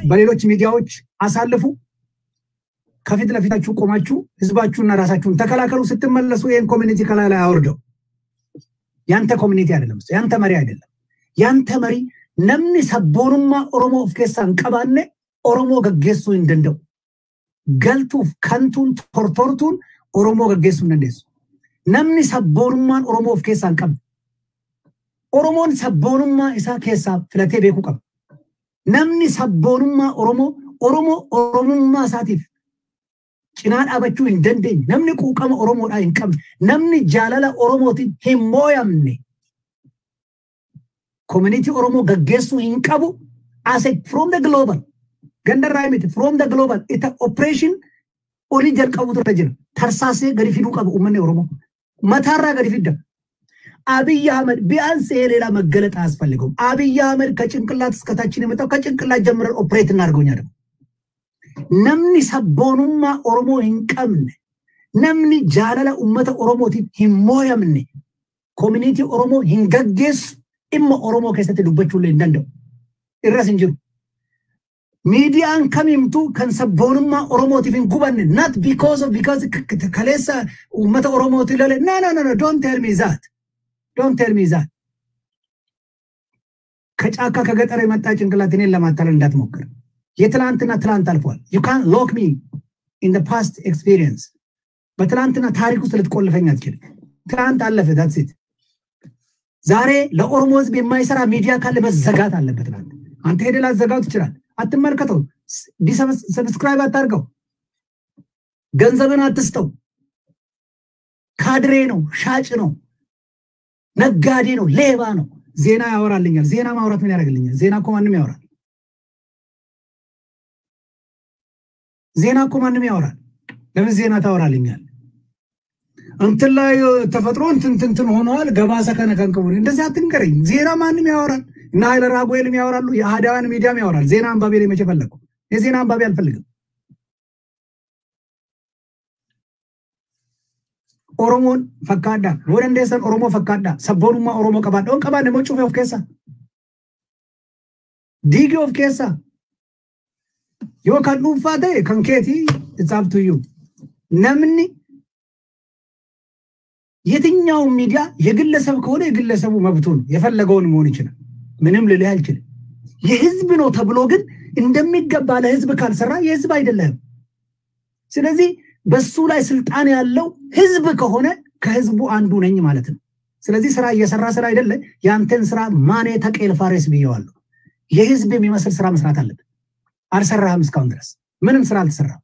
በሌሎች ሚዲያዎች አሳልፉ ከፊት ለፊታችሁ ቆማችሁ ህዝባችሁና ራሳችሁን ተከላከሉ ስትመለሱ ይሄን ኮሚኒቲ ከላይ ላይ አወርደው ያንተ ኮሚኒቲ አይደለም ያንተ መሪ አይደለም ያንተ መሪ namni sabboonummaa Oromoo of keessaan qabaanne Oromoo gaggeessuu hin danda'u. Galtuuf kantuun tortortuun Oromoo gaggeessuu hin dandeessu. Namni sabboonummaan Oromoo of keessaan qabu. Oromoon sabboonummaa isaa keessaa filatee beekuu qaba. Namni sabboonummaa Oromummaa isaatiif cinaa dhaabachuu hin dandeenye. Namni quuqama Oromoodhaa hin qabne. Namni jaalala Oromootiin hin mooyamne. Community Oromo gaggeessu hin qabu as from the global ganda raimit from the global it operation oli jalqabu tajira tarsase gari fidu qabu ummanne Oromo matarra gari fidda Abiy Ahmed ቢያንስ የሌላ መገለጥ አስፈልገው Abiy Ahmed ከጭንቅላት እስከ ታች ነው መጣው ከጭንቅላት ጀምረን ኦፕሬት እናርገውኛ ደግሞ namni sabboonummaa Oromoo hin qabne namni jaalala ummata Oromooti hin mooyamne community Oromo hin gaggeessu imma Oromo keessatti dubbachuu illee danda'u irras hin jiru miidiyaan kamimtu kan sabboonummaa Oromootiif hin gubanne not because kaleessa ummata Oromooti lale no don't tell me that ከጫካ ከገጠር የመጣ ጭንቅላት እኔን ለማታለል እንዳትሞክር የትላንትና ትላንት አልፏል you can't lock me in the past experience በትላንትና ታሪክ ውስጥ ልትቆልፈኝ አትችልም ትላንት አለፈ that's it ዛሬ ለኦሮሞ ህዝብ የማይሰራ ሚዲያ ካለ መዘጋት አለበት ማለት አንተ ሄደላ ዘጋው ትችላል አትመልከተው ሰብስክራይብ አታርገው ገንዘብን አትስተው ካድሬ ነው ሻጭ ነው ነጋዴ ነው ሌባ ነው ዜና ያወራልኛል ዜና ማውራት ምን ያደርግልኛል ዜና እኮ ማንንም ያወራል ዜና እኮ ማንንም ያወራል ለምን ዜና ታወራልኛል እንትን ላይ ተፈጥሮ እንትን ሆነዋል ገባሰ ከነከንከው እንደዚህ አትንገረኝ ዜና ማንንም ያወራል እና ኃይለ ራጉኤልም ያወራሉ የሃዳዋን ሚዲያም ያወራል ዜና አንባቢ ላይ መቼ ፈለኩ የዜና አንባቢ አልፈልግም ኦሮሞን ፈካዳ ወደ እንደሰን ኦሮሞ ፈካዳ ሰቦኑማ ኦሮሞ ቀባዶን ቀባደ ሞቹ ኦፍ ኬሳ ዲጊ ኦፍ ኬሳ ዮ ካኑ ፋደ ከንኬቲ it's up to you ነምኒ የትኛው ሚዲያ የግለሰብ ከሆነ የግለሰቡ መብቱ ነው የፈለገውን መሆን ይችላል ምንም ልልህ አልችልም የህዝብ ነው ተብሎ ግን እንደሚገባ ለህዝብ ካልሰራ የህዝብ አይደለም ስለዚህ በሱ ላይ ስልጣን ያለው ህዝብ ከሆነ ከህዝቡ አንዱ ነኝ ማለት ነው ስለዚህ ስራ እየሰራ ስራ አይደለ ያንተን ስራ ማኔ ተቀል ፋሬስ ቢያዋል የህዝብ የሚመስል ስራ መስራት አለበት አልሰራህም እስካሁን ድረስ ምንም ስራ አልተሰራም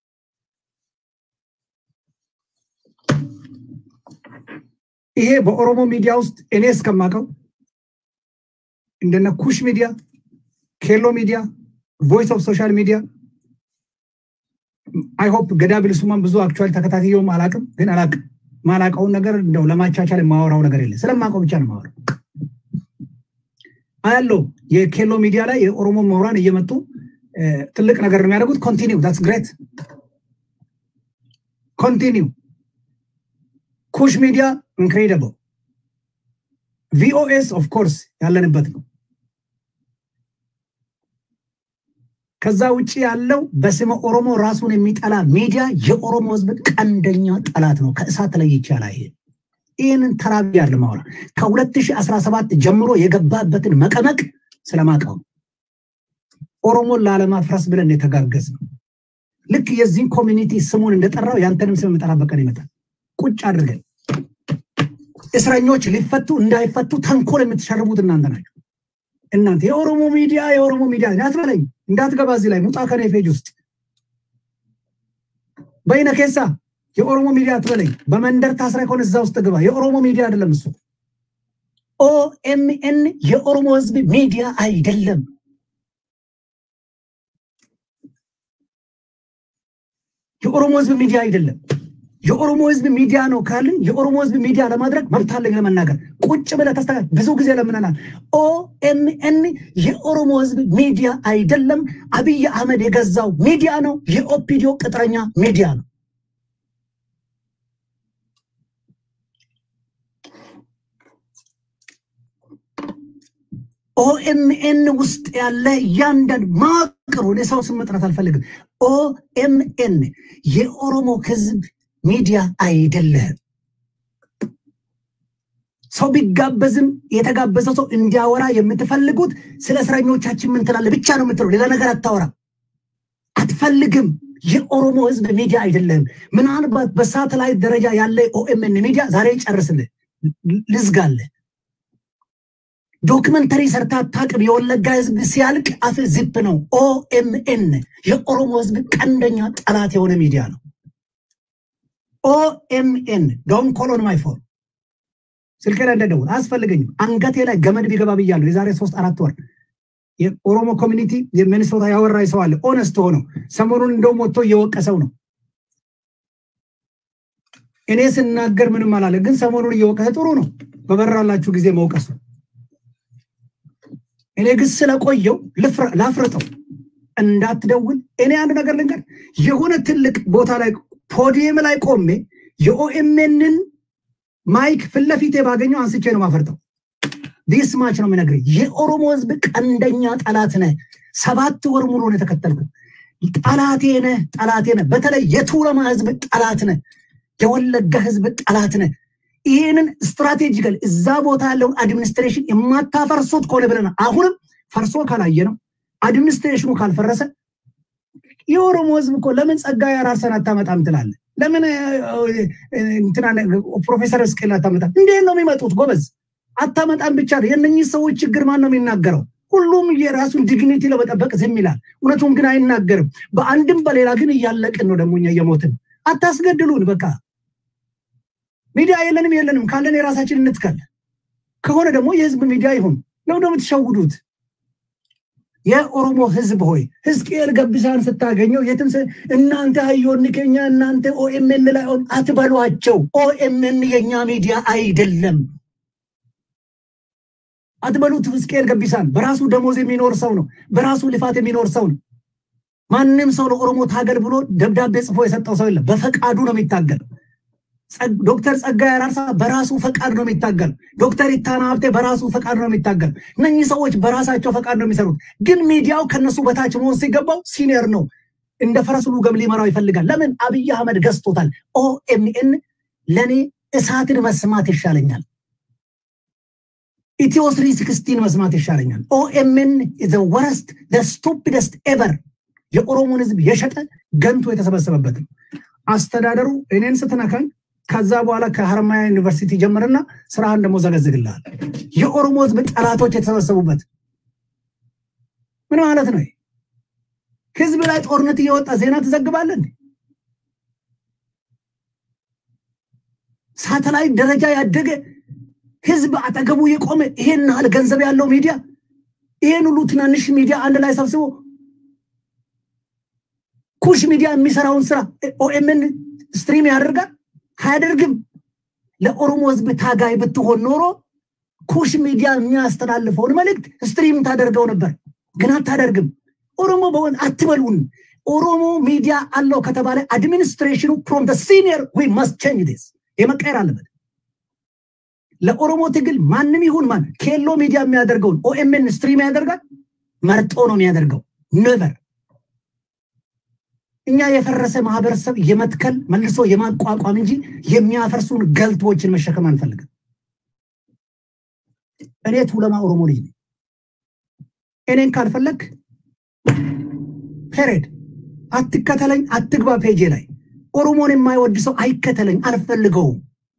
ይሄ በኦሮሞ ሚዲያ ውስጥ እኔ እስከማቀው እንደነ ኩሽ ሚዲያ ኬሎ ሚዲያ ቮይስ ኦፍ ሶሻል ሚዲያ I hope ገዳብል ሱማን ብዙ አክቹዋሊ ተከታታዩም አላቅም ግን አላቅም ማላቀው ነገር እንደው ለማቻቻል ማወራው ነገር የለ ስለማቀው ብቻ ነው ማወራው አያለው የኬሎ ሚዲያ ላይ የኦሮሞ ምሁራን እየመጡ ትልቅ ነገር ነው የሚያደርጉት ኮንቲኒው that's great continue ኩሽ ሚዲያ incredible VOS of course ያለንበት ነው ከዛ ውጪ ያለው በስመ ኦሮሞ ራሱን የሚጠላ ሚዲያ የኦሮሞ ህዝብ ቀንደኛ ጠላት ነው ከእሳት ላይ ይቻላል ይሄንን ተራቢ ያለ ማውራ ከ2017 ጀምሮ የገባበትን መቀመቅ ስለማቀው ኦሮሞ ላለማፍረስ ብለን የተጋገዝ ነው ልክ የዚህ ኮሚኒቲ ስሙን እንደጠራው ያንተንም ስም መጠራበቀን ይመጣል ቁጭ አድርገን እስረኞች ሊፈቱ እንዳይፈቱ ተንኮል የምትሸርቡት እናንተ ናችሁ እናንተ የኦሮሞ ሚዲያ ያትበለኝ እንዳትገባ እዚህ ላይ ሙጣ ከኔ ፔጅ ውስጥ በእነ ከሳ የኦሮሞ ሚዲያ አትበለኝ በመንደር ታስራ ኮን እዛ ውስጥ ገባ የኦሮሞ ሚዲያ አይደለም እሱ OMN የኦሮሞ ህዝብ ሚዲያ አይደለም የኦሮሞ ህዝብ ሚዲያ አይደለም የኦሮሞ ህዝብ ሚዲያ ነው ካልን የኦሮሞ ህዝብ ሚዲያ ለማድረግ መብት አለኝ ለመናገር ቁጭ ብለህ ተስተካክል ብዙ ጊዜ ለምናናል OMN የኦሮሞ ህዝብ ሚዲያ አይደለም አብይ አህመድ የገዛው ሚዲያ ነው የኦፒዲዮ ቅጥረኛ ሚዲያ ነው OMN ውስጥ ያለ ያንደን ሞክሩ ለሰው ስም መጥራት አልፈልግም OMN የኦሮሞ ህዝብ ሚዲያ አይደለም ሰው ቢጋበዝም የተጋበዘው ሰው እንዲያወራ የምትፈልጉት ስለ እስረኞቻችን ምን ትላለ ብቻ ነው የምትለው ሌላ ነገር አታወራ አትፈልግም የኦሮሞ ህዝብ ሚዲያ አይደለም ምናልባት በሳተላይት ደረጃ ያለ OMN ሚዲያ ዛሬ ይጨርስልህ ልዝጋለ ዶክመንተሪ ሰርታ ታቅብ የወለጋ ህዝብ ሲያልቅ አፍ ዝብ ነው OMN የኦሮሞ ህዝብ ቀንደኛ ጠላት የሆነ ሚዲያ ነው OMN don't call on my phone ስልከላ እንደደውል አስፈልገኝም አንገቴ ላይ ገመድ ቢገባ ብያለሁ የዛሬ 3-4 ወር የኦሮሞ ኮሚኒቲ የሚኒሶታ ያወራይ ሰው አለ ኦነስት ሆኖ ሰሞኑን እንደው ሞቶ እየወቀሰው ነው እኔ ስናገር ምንም አላለ ግን ሰሞኑን እየወቀሰ ጥሩ ነው በበራላችሁ ጊዜ መውቀሱ እኔ ግን ስለቆየው ላፍረጠው እንዳትደውል እኔ አንድ ነገር ልንገር የሆነ ትልቅ ቦታ ላይ ፖዲየም ላይ ቆሜ የኦኤምኤንን ማይክ ፍለፊቴ ባገኘው አንስቼ ነው ማፈርጠው ዲስ ማች ነው ምነግር የኦሮሞ ህዝብ ቀንደኛ ጠላት ነህ 7 ወር ሙሉ ነው ተከተልኩ ጠላቴ ነህ በተለይ የቱረማ ህዝብ ጠላት ነህ የወለጋ ህዝብ ጠላት ነህ ይሄንን ስትራቴጂካል እዛ ቦታ ያለው አድሚኒስትሬሽን የማታፈርሱት ኮለ ብለና አሁንም ፈርሶ ካላየ ነው አድሚኒስትሬሽኑ ካልፈረሰ የኦሮሞ ህዝብ እኮ ለምን ጸጋዬ አራርሰን አታመጣም ትላለ ለምን እንትና ፕሮፌሰር እስከላ አታመጣም እንዴት ነው የሚመጡት ጎበዝ አታመጣም ብቻ የነኚህ ሰዎች ችግር ማን ነው የሚናገረው ሁሉም የራሱን ዲግኒቲ ለመጠበቅ ዝም ይላል እውነቱን ግን አይናገርም በአንድም በሌላ ግን እያለቅን ነው ደሞኛ የሞትን አታስገድሉን በቃ ሚዲያ የለንም ካለን የራሳችን እንትከል ከሆነ ደግሞ የህዝብ ሚዲያ ይሁን ነው ደግሞ ተሸውዱት የኦሮሞ ህዝብ ሆይ ህዝቅኤል ገብሳን ስታገኘው የትም እናንተ አይዮን ከኛ እናንተ OMN ላይ አትበሏቸው OMN የኛ ሚዲያ አይደለም አትበሉት ህዝቅኤል ገብሳን በራሱ ደሞዝ የሚኖር ሰው ነው በራሱ ልፋት የሚኖር ሰው ነው ማንንም ሰው ለኦሮሞ ታገል ብሎ ደብዳቤ ጽፎ የሰጠው ሰው የለም በፈቃዱ ነው የሚታገል ዶክተር ጸጋዬ አራርሳ በራሱ ፈቃድ ነው የሚታገል ዶክተር ኢታና ሀብቴ በራሱ ፈቃድ ነው የሚታገል እነኚህ ሰዎች በራሳቸው ፈቃድ ነው የሚሰሩት ግን ሚዲያው ከነሱ በታች መሆን ሲገባው ሲኒየር ነው እንደ ፈረሱሉ ገምሊ መራው ይፈልጋል ለምን አብይ አህመድ ገዝቶታል OMN ለኔ እሳትን መስማት ይሻለኛል ኢትዮ 316 መስማት ይሻለኛል OMN is the worst the stupidest ever የኦሮሞን ህዝብ የሸጠ ገንቶ የተሰበሰበበት አስተዳደሩ እኔን ስትነካኝ ከዛ በኋላ ከሐረማያ ዩኒቨርሲቲ ጀመረና ስራን ደሞ ዘገዝግላል የኦሮሞ ህዝብ ጠላቶች የተሰበሰቡበት ምን ማለት ነው ህዝብ ላይ ጦርነት እየወጣ ዜና ተዘግባለን ሳተላይት ደረጃ ያደገ ህዝብ አጠገቡ የቆመ ይሄን ያህል ገንዘብ ያለው ሚዲያ ይሄን ሁሉ ትናንሽ ሚዲያ አንድ ላይ ሰብስቦ ኩሽ ሚዲያ የሚሰራውን ስራ OMN ስትሪም ያደርጋል ሃያደርግም ለኦሮሞ ህዝብ ታጋይ ብትሆን ኖሮ ኩሽ ሚዲያ የሚያስተላልፈው መልእክት ስትሪም ታደርገው ነበር ግን አታደርግም ኦሮሞ በወን አትበሉን ኦሮሞ ሚዲያ አለው ከተባለ አድሚኒስትሬሽኑ from the senior we must change this የመቀየር አለበት ለኦሮሞ ትግል ማንንም ይሁን ማን ኬሎ ሚዲያ የሚያደርገው OMN ስትሪም ያደርጋል መርጦ ነው የሚያደርገው never እኛ የፈረሰ ማህበረሰብ የመትከል መልሶ የማቋቋም እንጂ የሚያፈርሱን ገልቶችን መሸከም አንፈልግም እኔ ቱለማ ኦሮሞ ልጅ ነኝ እኔን ካልፈለክ ፔሬድ አትከተለኝ አትግባ ፔጄ ላይ ኦሮሞን የማይወድ ሰው አይከተለኝ አልፈልገውም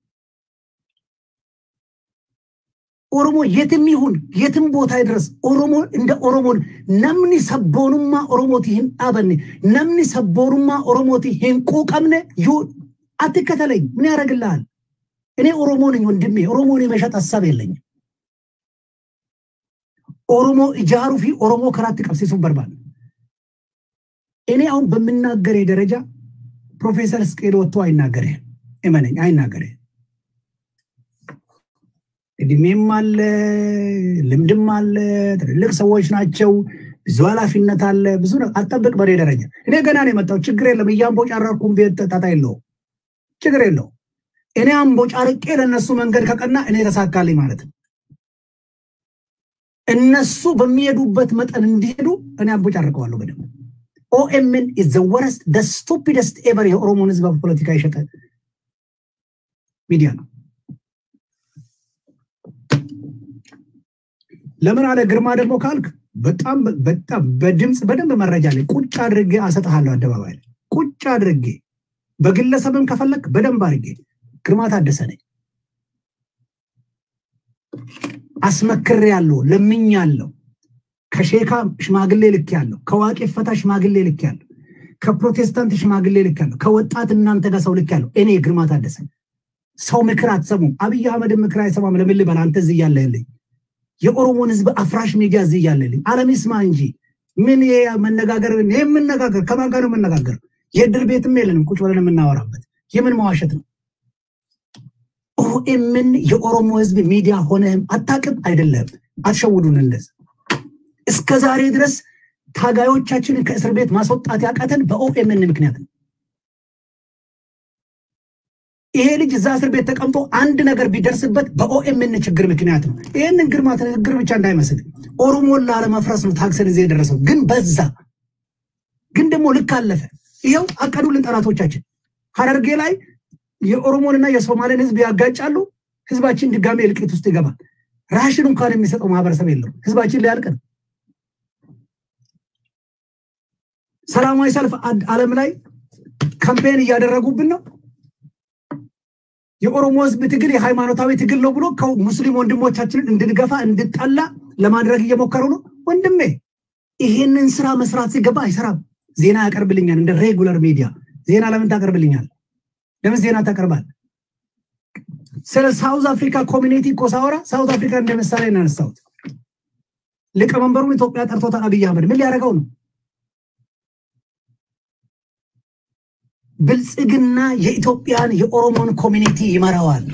ኦሮሞ የትም ይሁን የትም ቦታ ይድረስ ኦሮሞ እንደ ኦሮሞን ነምኒ ሰቦኑማ ኦሮሞቲ ህን አበኔ ነምኒ ሰቦኑማ ኦሮሞቲ ህን ቆቀምነ ዩ አትከተለኝ ምን ያረግልሃል እኔ ኦሮሞ ነኝ ወንድሜ ኦሮሞን የመሸጥ ሐሳብ የለኝ ኦሮሞ ኢጃሩ ፊ ኦሮሞ ከራት ቀብሲሱ በርባል እኔ አሁን በመናገር ደረጃ ፕሮፌሰር ስኬል ወጥቶ አይናገር እመነኝ አይናገር እድሜም አለ ልምድም አለ ትልቅ ሰዎች ናቸው ብዙ ኃላፊነት አለ ብዙ አጣበቅ በሬ ደረጃ እኔ ገና ነው የመጣው ችግር የለም ያምቦ ጫራርኩም ቤት ተጣጣ የለው ችግር የለው እኔ አምቦ ጫርቄ ለነሱ መንገድ ከቀና እኔ ተሳካልኝ ማለት ነው እነሱ በሚሄዱበት መጠን እንዲሄዱ እኔ አቦጫርቀዋለሁ በደም OMN is the worst, the stupidest ever የኦሮሞ ህዝብ ፖለቲካ ይሸጠ ሚዲያ ነው ለምን አለ ግርማ ደግሞ ካልክ በጣም በድምጽ በደንብ መረጃ ላይ ቁጭ አድርጌ አሰጣለሁ አደባባይ ቁጭ አድርጌ በግለሰብም ከፈለክ በደንብ አድርጌ ግርማ ታደሰ ነኝ አስመክር ያለው ለምኝ ያለው ከሼካ ሽማግሌ ልክ ያለው ከዋቂ ፈታ ሽማግሌ ልክ ያለው ከፕሮቴስታንት ሽማግሌ ልክ ያለው ከወጣት እናንተ ጋር ሰው ልክ ያለው እኔ ግርማ ታደሰ ሰው ምክር አትሰሙ አብይ አህመድ ምክር አይሰማም ለምን ልበል አንተ እዚህ ያለህልኝ የኦሮሞን ህዝብ አፍራሽ ሚዲያ እዚህ ያለህልኝ ዓለም ይስማ እንጂ ምን የመነጋገር የምንነጋገር ከማን ጋር ነው የምንነጋገር የድር ቤትም የለንም ቁጭ ብለን የምናወራበት የምን መዋሸት ነው OMN የኦሮሞ ህዝብ ሚዲያ ሆነም አታቅም አይደለም አትሸውዱን እንደዚህ እስከ ዛሬ ድረስ ታጋዮቻችንን ከእስር ቤት ማስወጣት ያቃተን በOMN ምክንያት ነው ይሄ ልጅ እዛ እስር ቤት ተቀምጦ አንድ ነገር ቢደርስበት በOMN ችግር ምክንያት ነው ይሄንን ግርማ ተነግር ብቻ እንዳይመስል ኦሮሞን ለማፍረስ ነው ታክሰን እዚህ የደረሰው ግን በዛ ግን ደግሞ ልክ አለፈ ይሄው አቀዱልን ጠላቶቻችን ሐረርጌ ላይ የኦሮሞንና የሶማሌን ህዝብ ያጋጫሉ ህዝባችን ድጋሜ ልቅት ውስጥ ይገባል ራሽን እንኳን የሚሰጠው ማህበረሰብ የለው ህዝባችን ሊያልቅ ነው ሰላማዊ ሰልፍ ዓለም ላይ ካምፔን ያደረጉብን ነው የኦሮሞ ህዝብ ትግል የሃይማኖታዊ ትግል ነው ብሎ ሙስሊም ወንድሞቻችንን እንድንገፋ እንድጣላ ለማድረግ እየሞከሩ ነው ወንድሜ ይሄንን ስራ መስራት ሲገባ አይሰራም ዜና ያቀርብልኛል እንደ ሬጉላር ሚዲያ ዜና ለምን ታቀርብልኛል ለምን ዜና ታቀርባል ስለ ሳውዝ አፍሪካ ኮሚኒቲ ኮሳወራ ሳውዝ አፍሪካ እንደምሳሌ እናነሳውት ለቀመንበሩን ኢትዮጵያ ጠርቶታል አብይ አህመድ ምን ሊያረጋው ነው ብልጽግና የኢትዮጵያን የኦሮሞን ኮሚኒቲ ይመራዋል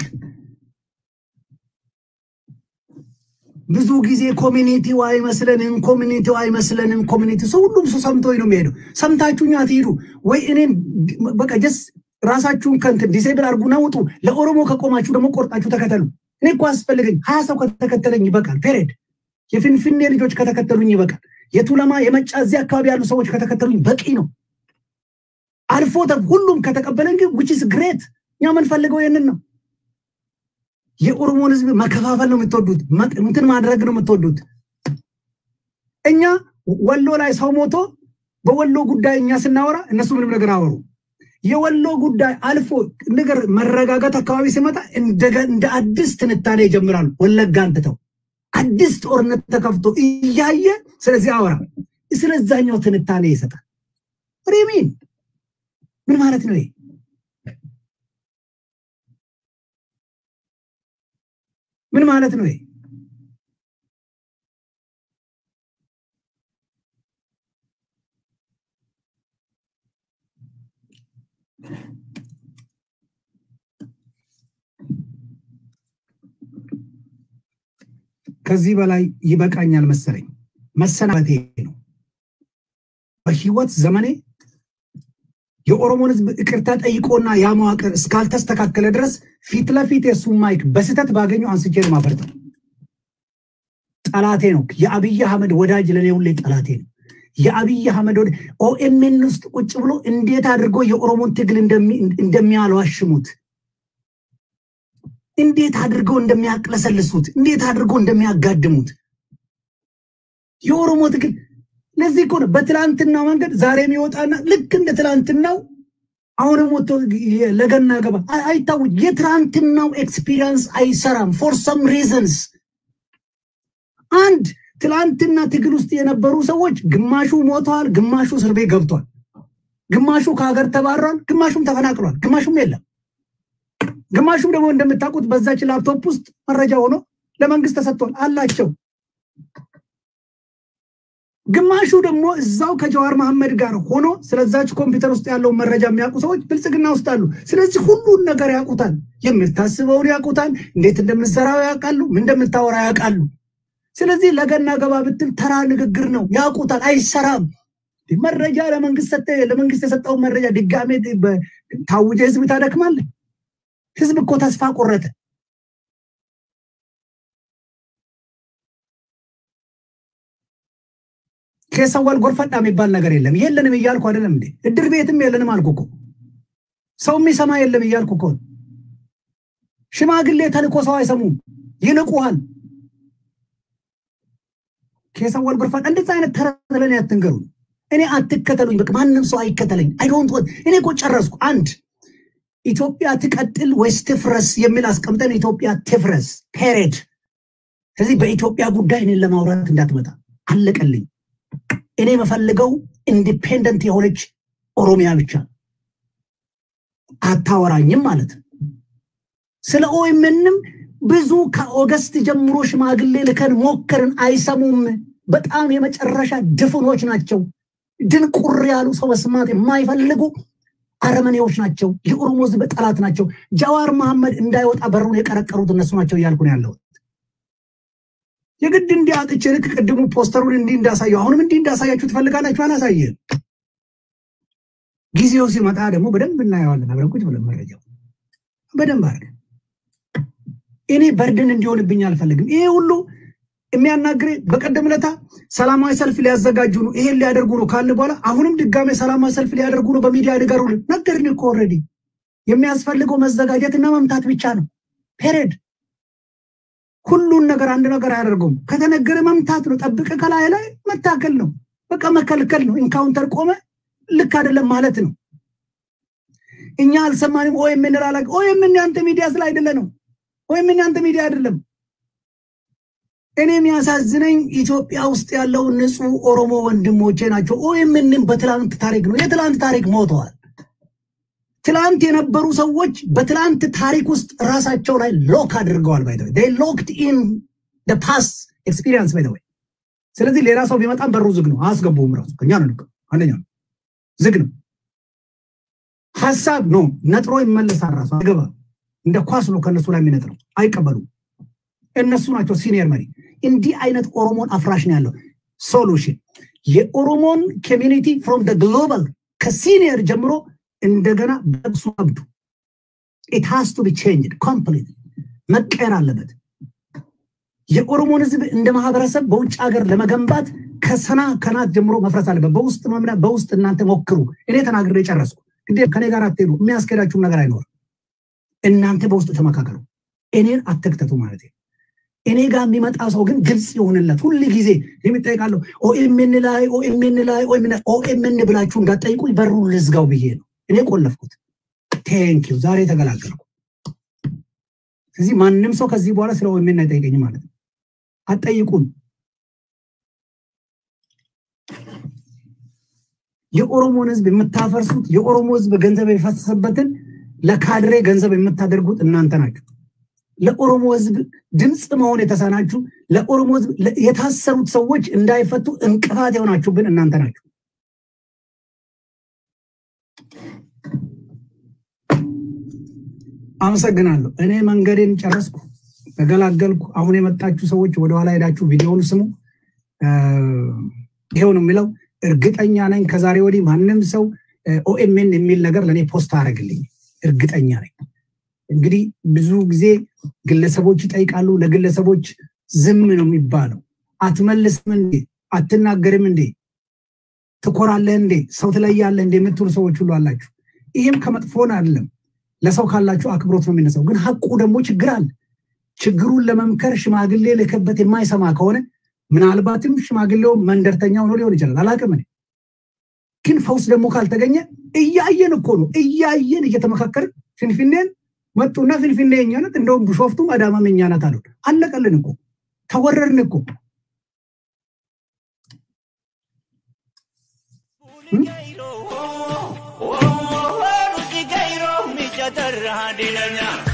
ብዙ ጊዜ ኮሚኒቲው አይመስለንም ኮሚኒቲ ሰው ሁሉም ሰው ሰምቶኝ ነው የሚሄደው ሰምታችሁኛ ትሄዱ ወይ እኔን በቃ ራሳችሁን ከንት ዲሴብል አርጉና ወጡ ለኦሮሞ ከቆማችሁ ደግሞ ቆርጣችሁ ተከተሉ እኔ እኮ አስፈልገኝ 20 ሰው ከተከተለኝ ይበቃል ፔሬድ የፍንፍኔ ልጆች ከተከተሉኝ ይበቃል የቱለማ የመጫ እዚህ አካባቢ ያሉ ሰዎች ከተከተሉኝ በቂ ነው አልፎ ሁሉም ከተቀበለን ግን which is great ኛ ምን ፈልገው የነን ነው የኦሮሞን ህዝብ መከፋፈል ነው የምትወዱት እንትን ማድረግ ነው የምትወዱት እኛ ወሎ ላይ ሰው ሞቶ በወሎ ጉዳይ እኛ ስናወራ እነሱ ምንም ነገር አወሩ የወሎ ጉዳይ አልፎ ነገር መረጋጋት አካባቢ ሲመጣ እንደ አዲስ ትንታኔ ይጀምራሉ ወለጋ አንተው አዲስ ጦርነት ተከፍቶ እያየ ስለዚህ አወራ ስለዛኛው ትንታኔ ይሰጣል ሪሚን ምን ማለት ነው ምን ማለት ነው ከዚህ በላይ ይበቃኛል መሰለኝ መሰናበቴ ነው በህይወት ዘመኔ የኦሮሞን ህዝብ ይቅርታ ጠይቆና ያማዋቀር እስካልተስተካከለ ድረስ ፊት ለፊት የሱ ማይክ በስተት ባገኙ አንስቼ ማፈርጥ ጠላቴ ነው የአብይ አህመድ ወዳጅ ለኔው ላይ ጠላቴ ነው የአብይ አህመድ OMN ውስጥ ቁጭ ብሎ እንዴት አድርጎ የኦሮሞን ትግል እንደሚያልዋሽሙት እንዴት አድርገው እንደሚያቅለሰልሱት እንዴት አድርገው እንደሚያጋድሙት የኦሮሞ ትግል ለዚህ እኮ በትላንትና መንገድ ዛሬ የሚወጣና ልክ እንደ ትላንትናው አሁንም ወጥቶ ለገና ገባ አይታው የትላንትናው ኤክስፒሪየንስ አይሰራም for some reasons and ትላንትና ትግል ውስጥ የነበሩ ሰዎች ግማሹ ሞተዋል ግማሹ እስር ቤት ገብቷል ግማሹ ከሀገር ተባረዋል ግማሹም ተፈናቅሏል ግማሹም የለም ግማሹም ደግሞ እንደምታውቁት በዛች ላፕቶፕ ውስጥ መረጃ ሆኖ ለመንግስት ተሰጥቷል አላቸው ግማሹ ደግሞ እዛው ከጀዋር መሐመድ ጋር ሆኖ ስለዛች ኮምፒውተር ውስጥ ያለው መረጃ የሚያውቁ ሰዎች ብልጽግና ውስጥ አሉ ስለዚህ ሁሉን ነገር ያውቁታል የምታስበው ያውቁታል እንዴት እንደምትሰራው ያውቃሉ ምን እንደምታወራ ያውቃሉ ስለዚህ ለገና ገባ ብትል ተራ ንግግር ነው ያውቁታል አይሰራም መረጃ ለመንግስት የሰጠው መረጃ ድጋሜ ታውጀ ህዝብ ታደክማል ህዝብ እኮ ተስፋ ቆረጠ keessaa wal gorfadhaa የሚባል ነገር የለም የለንም እያልኩ አይደለም እንዴ እድር ቤትም የለንም አልኩ እኮ ሰው የሚሰማ የለም እያልኩ እኮ ሽማግሌ ተልኮ ሰው አይሰሙም ይንቁሃል keessaa wal gorfadhaa እንደዛ አይነት ተረለኔ አትንገሩ እኔ አትከተሉኝ በቃ ማንንም ሰው አይከተለኝ I don't want እኔ እኮ ጨረስኩ አንድ ኢትዮጵያ ትቀጥል ወይስ ትፍረስ የሚል አስቀምጠን ኢትዮጵያ ትፍረስ ፔሬድ ስለዚህ በኢትዮጵያ ጉዳይ እኔን ለማውራት እንዳትመጣ አለቀልኝ እኔ መፈልገው ኢንዲፔንደንት የሆነች ኦሮሚያ ብቻ አታወራኝም ማለት ስለ OMNም ብዙ ከኦገስት ጀምሮ ሽማግሌ ልከን ሞከርን አይሰሙም በጣም የመጨረሻ ድፍኖች ናቸው ድንቁር ያሉ ሰው መስማት የማይፈልጉ አረመኔዎች ናቸው የኦሮሞ ህዝብ ጠላት ናቸው ጃዋር መሐመድ እንዳይወጣ በሩን የቀረቀሩት እነሱ ናቸው ያልኩ ነው ያለው የግድ እንዲያጥጭ ልክ ቀድሙ ፖስተሩን እንዳሳዩ አሁንም እንዳሳያችሁ ትፈልጋላችሁ አላሳየ ጊዜው ሲመጣ ደግሞ በደንብ እናያለን አብረንኩት በመረጃው በደንብ አርገ እኔ በርደን እንዲሆንብኝ አልፈልግም ይሄ ሁሉ የሚያናግሬ በቀደምለታ ሰላማዊ ሰልፍ ሊያዘጋጁ ነው ይሄን ሊያደርጉ ነው ካለ በኋላ አሁንም ድጋሜ ሰላማዊ ሰልፍ ሊያደርጉ ነው በሚዲያ ንገሩ ነገርን እኮ ኦሬዲ የሚያስፈልገው መዘጋጀትና መምታት ብቻ ነው ፔሬድ ሁሉን ነገር አንድ ነገር አያደርጉም ከተነገረ መምታት ነው ጠብቀ ከላይ ላይ መታከል ነው በቃ መከልከል ነው ኢንካውንተር ቆመ ልክ አይደለም ማለት ነው እኛ አልሰማንም OMN ላላቅ OMN ያንተ ሚዲያ ስለ አይደለ ነው OMN ያንተ ሚዲያ አይደለም እኔ የሚያሳዝነኝ ኢትዮጵያ ውስጥ ያለው ንጹህ ኦሮሞ ወንድሞቼ ናቸው OMN በትላንት ታሪክ ነው የትላንት ታሪክ ሞተዋል ትላንት የነበሩ ሰዎች በትላንት ታሪክ ውስጥ ራሳቸው ላይ ሎክ አድርገዋል by the way they locked in the past experience by the way ስለዚህ ሌላ ሰው ቢመጣም በሩ ዝግ ነው አስገቡም ራሱ ከኛ ነው አንደኛ ዝግ ነው ሐሳብ ነው ነጥሮ ይመለሳል ራሱ አገባ እንደ ኳስ ነው ከነሱ ላይ የሚነጥረው አይቀበሉ እነሱ ናቸው ሲኒየር መሪ እንዲህ አይነት ኦሮሞን አፍራሽ ነው ያለው ሶሉሽን የኦሮሞን ኮሚኒቲ from the global ከሲኒየር ጀምሮ እንደገና በሱ አብዱ it has to be changed completely መቀየር አለበት የኦሮሞን ህዝብ እንደ ማህበረሰብ በውጭ ሀገር ለመገንባት ከናት ጀምሮ መፍረስ አለበት በውስጥ መምና በውስጥ እናንተ ሞክሩ እኔ ተናግሬ ጨረስኩ እንዴ ከኔ ጋር አትሄዱ የሚያስከዳችሁ ነገር አይኖር እናንተ በውስጥ ተመካከሩ እኔን አትከተቱ ማለት ነው እኔ ጋር የሚመጣ ሰው ግን ግልጽ ይሆንለት ሁሉ ጊዜ የሚጠይቃለሁ OMN ላይ OMN ብላችሁ እንዳትጠይቁኝ በሩ ልዝጋው ብዬ ነው እኔ ቆለፍኩት ቴንክ ዩ ዛሬ ተገላገልኩ ስለዚህ ማንንም ሰው ከዚህ በኋላ ስለ OMN አይጠይቀኝ ማለት ነው አትጠይቁን የኦሮሞን ህዝብ የምታፈርሱት የኦሮሞ ህዝብ ገንዘብ የፈሰሰበትን ለካድሬ ገንዘብ የምታደርጉት እናንተ ናችሁ ለኦሮሞ ህዝብ ድምጽ መሆን የተሳናችሁ ለኦሮሞ ህዝብ የታሰሩት ሰዎች እንዳይፈቱ እንቅፋት የሆናችሁብን እናንተ ናችሁ አመሰግናለሁ እኔ መንገዴን ጨረስኩ ተገላገልኩ አሁን የመጣችሁ ሰዎች ወደ ኋላ ሄዳችሁ ቪዲዮውን ስሙ ይሄው ነው የሚለው እርግጠኛ ነኝ ከዛሬ ወዲህ ማንንም ሰው OMN የሚል ነገር ለኔ ፖስት አረግልኝ እርግጠኛ ነኝ እንግዲህ ብዙ ጊዜ ግለሰቦች ይጠይቃሉ ለግለሰቦች ዝም ነው የሚባለው አትመልስም እንዴ አትናገርም እንዴ ትኮራለህ እንዴ ሰው ትለያለህ እንዴ የምትሉ ሰዎች ሁሉ አላችሁ ይሄም ከመጥፎን አይደለም ለሰው ካላችሁ አክብሮት ነው የሚነሳው ግን ሐቁ ደግሞ ችግር አለ ችግሩን ለመምከር ሽማግሌ ለከበት የማይሰማ ከሆነ ምናልባትም ሽማግሌው መንደርተኛው ነው ሊሆን ይችላል አላቀም እኔ ግን ፈውስ ደግሞ ካልተገኘ እያየን እኮ ነው እያየን እየተመካከር ፍንፍኔን መጡና ፍንፍኔኛ ናት እንደውም ቢሾፍቱም አዳማመኛ ናት አሉ አለቀልን እኮ ተወረርን እኮ Diinummaan